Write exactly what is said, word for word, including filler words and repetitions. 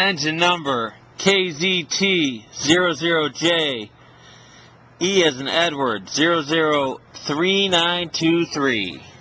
engine number K Z T zero zero J, E as in Edward, zero zero three nine two three.